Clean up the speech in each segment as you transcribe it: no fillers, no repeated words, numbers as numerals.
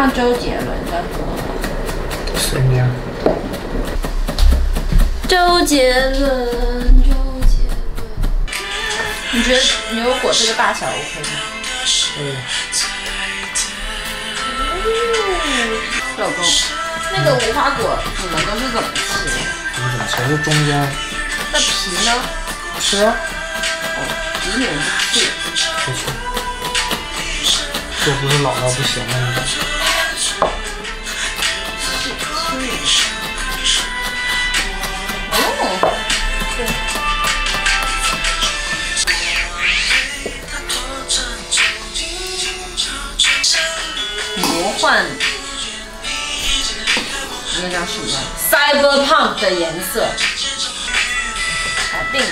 唱周杰伦的。 随便。 周杰伦。你觉得牛油果这个大小 OK 吗？老公，那个无花果你们都是怎么吃？ 怎么吃？就中间。 那皮呢？ 吃啊。 哦，皮你们不吃。 不吃。就不是老到不行的那种。 哦。对。魔幻，那叫什么 ？Cyberpunk 的颜色，定。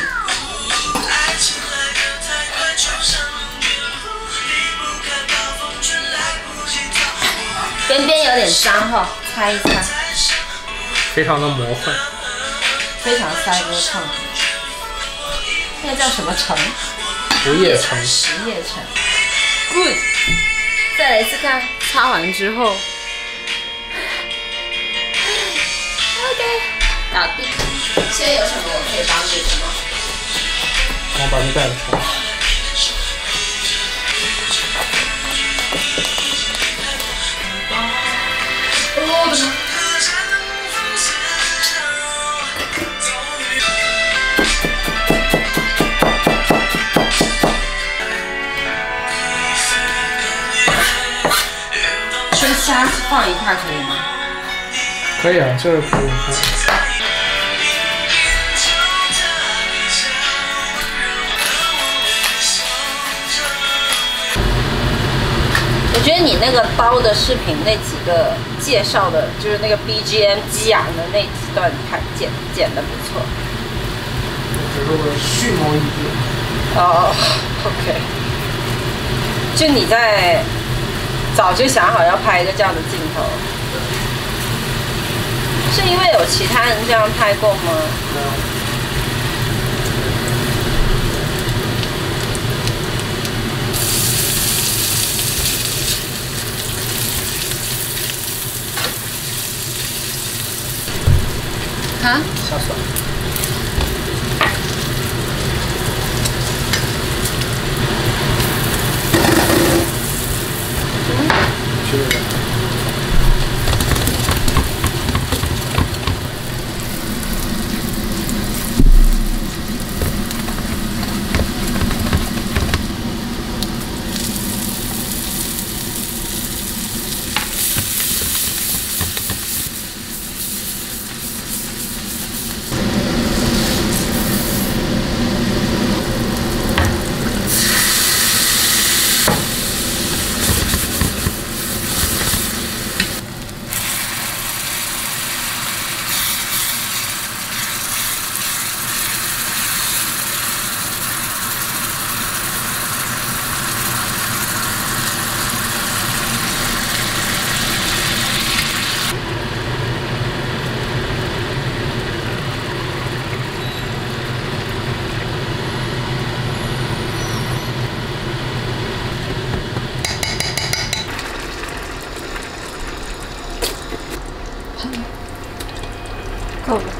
边边有点脏哈，擦一擦。 非常的魔幻。 非常 Cyberpunk。那叫什么城？ 不夜城。 不夜城。Good。再来一次看，擦完之后 ，OK， 搞定。现在有什么我可以帮你的吗？ 我把你带出来。 我的妈！虾放一块可以吗？ 可以啊，这个可以。 我觉得你那个刀的视频那几个介绍的，就是那个 BGM 激昂的那几段剪的不错。 只是我蓄谋已久。 哦 ，OK。就你在。早就想好要拍一个这样的镜头，是因为有其他人这样拍过吗？啊？ 下水。够了。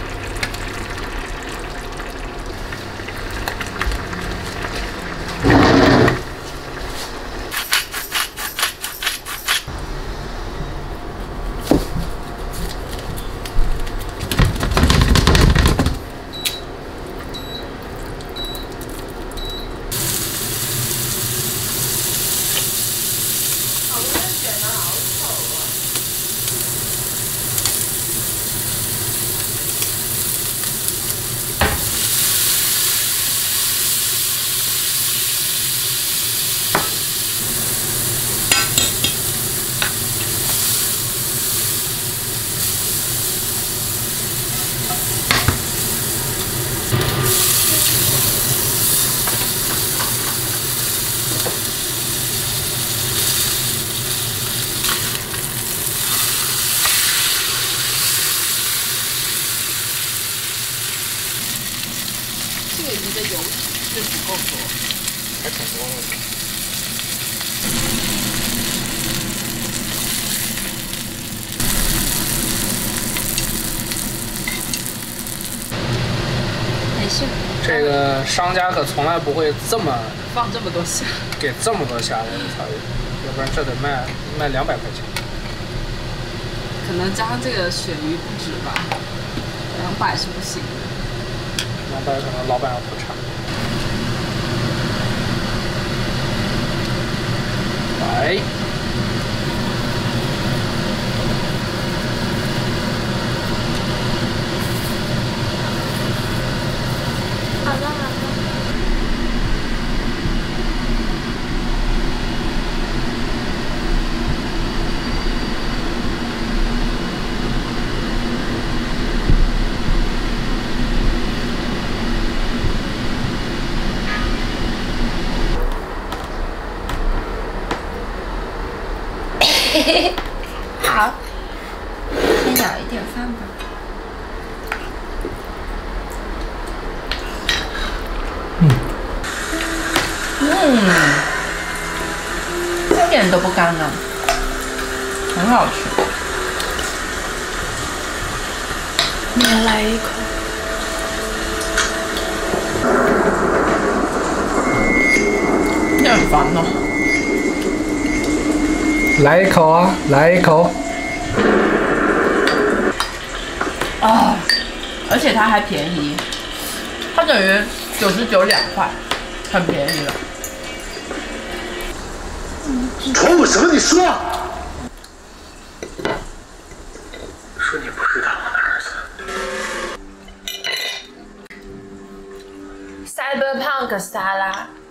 鱼的油脂是不够多， 还挺多的。 事。 这个商家可从来不会这么放这么多虾， 给这么多虾的，我操！要不然这得卖200块钱。 可能加上这个鳕鱼不止吧，200是不行的。 200可能老板要破产。来。 好了好了。 好，先舀一点饭吧。一点都不干呢，很好吃。 你也来一口。 你很烦哦。 来一口啊，来一口。 啊，而且它还便宜，它等于99.2块，很便宜了。 瞅我什么？你说。说你不是他们的儿子。 Cyberpunk 沙拉。